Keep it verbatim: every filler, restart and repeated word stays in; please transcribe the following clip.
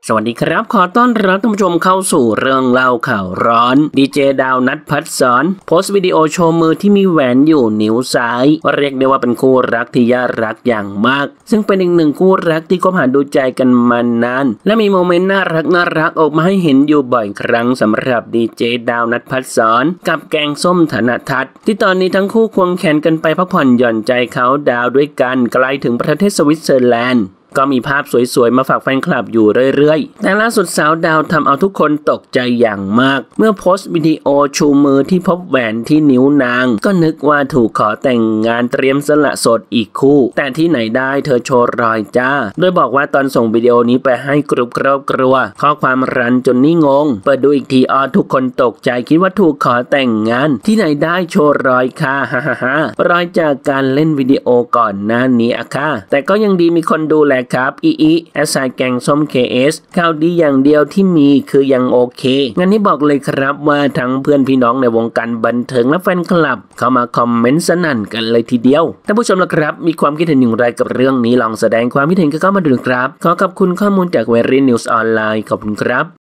สวัสดีครับขอต้อนรับท่านผู้ชมเข้าสู่เรื่องเล่าข่าวร้อนดีเจดาวนัทพัฒสอนโพสต์วิดีโอโชว์มือที่มีแหวนอยู่นิ้วซ้ายเรียกได้ว่าเป็นคู่รักที่ยารักอย่างมากซึ่งเป็นอีกหนึ่งคู่รักที่คบหาดูใจกันมานานและมีโมเมนต์น่ารักน่ารักออกมาให้เห็นอยู่บ่อยครั้งสำหรับดีเจดาวนัทพัฒสอนกับแกงส้มธนทัศน์ที่ตอนนี้ทั้งคู่ควงแขนกันไปพักผ่อนหย่อนใจเขาดาวด้วยกันไกลถึงประเทศสวิตเซอร์แลนด์ก็มีภาพสวยๆมาฝากแฟนคลับอยู่เรื่อยๆแต่ล่าสุดสาวดาวทำเอาทุกคนตกใจอย่างมากเมื่อโพสต์วิดีโอชูมือที่พบแหวนที่นิ้วนางก็นึกว่าถูกขอแต่งงานเตรียมสละโสดอีกคู่แต่ที่ไหนได้เธอโชว์รอยจ้าโดยบอกว่าตอนส่งวิดีโอนี้ไปให้กลุ่มครอบครัวข้อความรันจนนี่งงเปิดดูอีกทีอ้อทุกคนตกใจคิดว่าถูกขอแต่งงานที่ไหนได้โชว์รอยค่ะฮ่าฮ่าฮ่ารอยจากการเล่นวิดีโอก่อนหน้านี้อะค่ะแต่ก็ยังดีมีคนดูแลครับอีอีแอสไซแกงส้ม เค เอส ข่าวดีอย่างเดียวที่มีคือยังโอเคงั้นนี้บอกเลยครับว่าทั้งเพื่อนพี่น้องในวงการบันเทิงและแฟนคลับเข้ามาคอมเมนต์สนั่นกันเลยทีเดียวท่านผู้ชมล่ะครับมีความคิดเห็นอย่างไรกับเรื่องนี้ลองแสดงความคิดเห็นกันเข้ามาดูครับขอขอบคุณข้อมูลจากเวรีนิวส์ออนไลน์ขอบคุณครับ